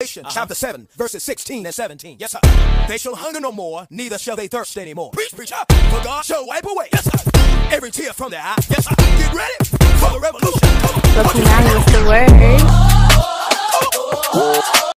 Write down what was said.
Revelation chapter 7, verses 16 and 17. Yes, sir. They shall hunger no more, neither shall they thirst anymore. Preach, preacher. For God shall wipe away, yes, sir, every tear from their eye. Yes, sir. Get ready for the revolution. Pokemon was the word.